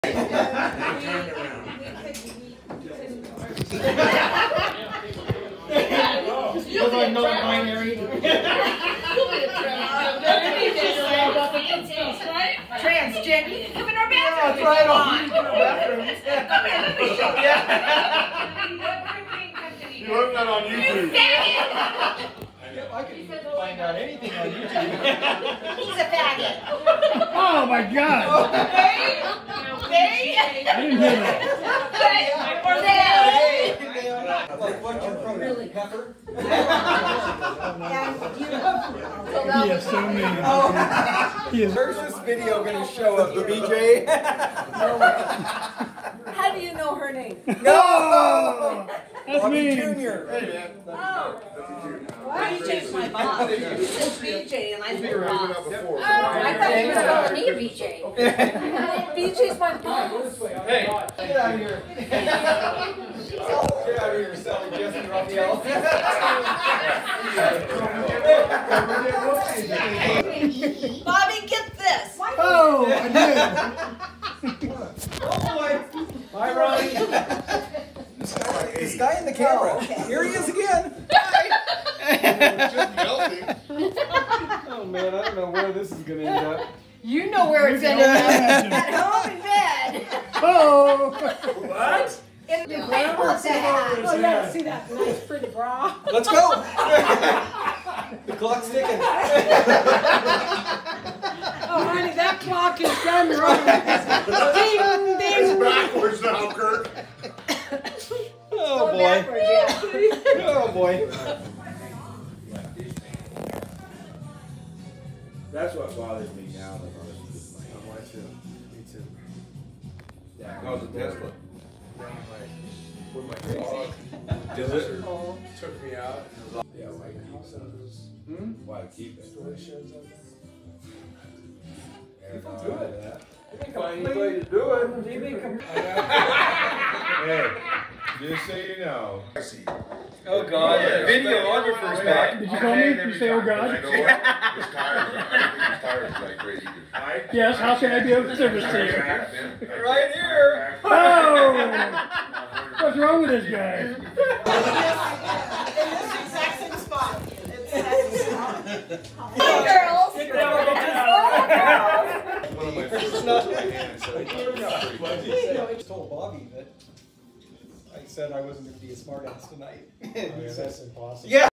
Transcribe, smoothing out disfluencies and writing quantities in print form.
Non-binary. Transgender. Come in our bathroom. That's right. Come here, let me show you. You learned that on YouTube. I can find out anything on YouTube. He's a faggot. Oh my God! They? I didn't hear that. Like what you're from? Really? Pepper? He is so mean. Where's this video going to show of the BJ? How do you know her name? No! That's me. Junior. Hey, man. Oh. BJ's my boss. It's BJ and I'm your boss. Before, I thought you were calling me a BJ. BJ's my boss. Hey. Get out of here. Get out of here, Sally Jesse Raphael. Bobby, get this. Oh, I did. Oh boy. Hi, Ronnie. This guy in the camera. Oh, okay. Here he is again. Just melting. Oh man, I don't know where this is going to end up. You know where it's ended up. At home in bed. Oh. What? In the grandma's hat. Oh yeah, see that nice pretty bra. Let's go. The clock's ticking. Oh honey, that clock is done wrong. Ding, It's ding. backwards now, Kirk. Oh boy. Backwards, yeah. Oh boy. That's what bothers me now. Like, Why too? Me too. yeah, oh, the Tesla. When my dog Does it? took me out. Yeah, why keep some? Why keep it? People do it. Find any way to do it. Hey, just so you know. I see. Oh god, videographer's back. Did you call me? You say, oh I God? know what? His tires, I think his tires are like crazy. Yes, how can I be of service to you? Right here. Oh! What's wrong with this guy? In this exact same spot. Hey girls. One of my first ones in my hand, so it's pretty I told Bobby that I said I wasn't going to be a smart ass tonight. And he said, That's impossible. yeah.